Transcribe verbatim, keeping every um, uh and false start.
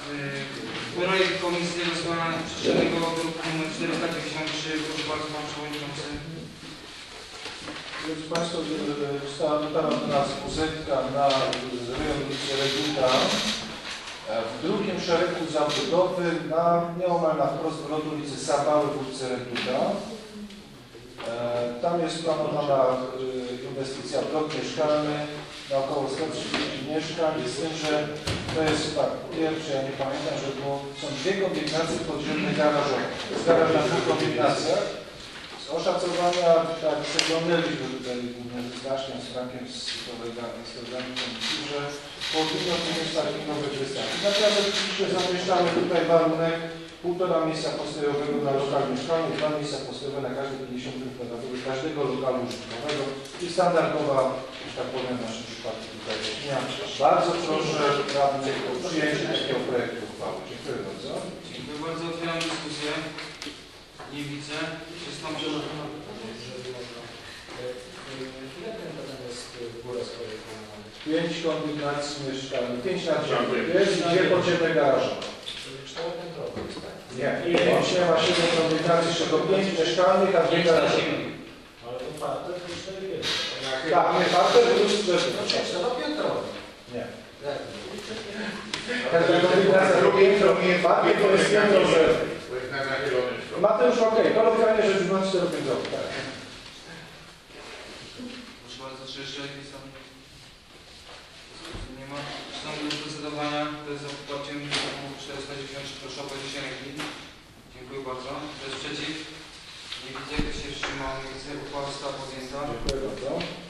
Projekt Komisji Rozwiązania Przestrzennego druku nr czterysta dziewięćdziesiąt trzy. Proszę bardzo, Pan Przewodniczący. Drodzy Państwo, została dotarła do nas muzetka na rejon ulicy Reguta w drugim szeregu zabudowy na nieomal na wprost w lodu ulicy Sabały w ulicy Reguta. Tam jest planowana inwestycja w blok mieszkalny na około sto trzydzieści mieszkań, z tym, że to jest tak, pierwsze, ja nie pamiętam, że było, są dwie kondygnacje podziemne garażowe. To jest garaż na dwóch kondygnacjach. Z oszacowania, tak przeglądaliśmy tutaj z Daszkiem, z Frankiem, z kolegami, z kolegami komisji, że powinno to mieć takich nowych wystaw. Natomiast oczywiście zamieszczamy tutaj warunek półtora miejsca postojowego na lokal mieszkalny, dwa miejsca postojowe na każde pięćdziesiąt metrów kwadratowych każdego lokalu użytkowego i standardowa, że tak powiem, w naszym przypadku tutaj opinia. Bardzo proszę radnych o przyjęcie takiego projektu uchwały. Dziękuję bardzo. Dziękuję bardzo. Otwieram dyskusję. Nie widzę. Przystąpię. Pięć kondygnacji mieszkalnych, pięć na dziewięć. Jest dwie podziemne garaże. Nie, łącznie ma siedem kondygnacji, z czego pięć mieszkalnych, a dwie garaże. Ale to parte to cztery piętra. Tak, nie, parte plus cztery. To piętrowe. Nie. Każda kondygnacja to piętro, parte to jest piętro zero. Mateusz, okej, kolokwialnie rzecz biorąc czteropiętrowy, tak. Proszę bardzo, czy jeszcze jakieś są? Nie ma. Przystąpię do procedowania. To jest za poparciem czterysta dziewięćdziesiąt trzy. Proszę o podniesienie ręki. Dziękuję bardzo. Kto jest przeciw? Nie widzę. Kto się wstrzymał? Nie widzę. Uchwała została podjęta. Dziękuję bardzo.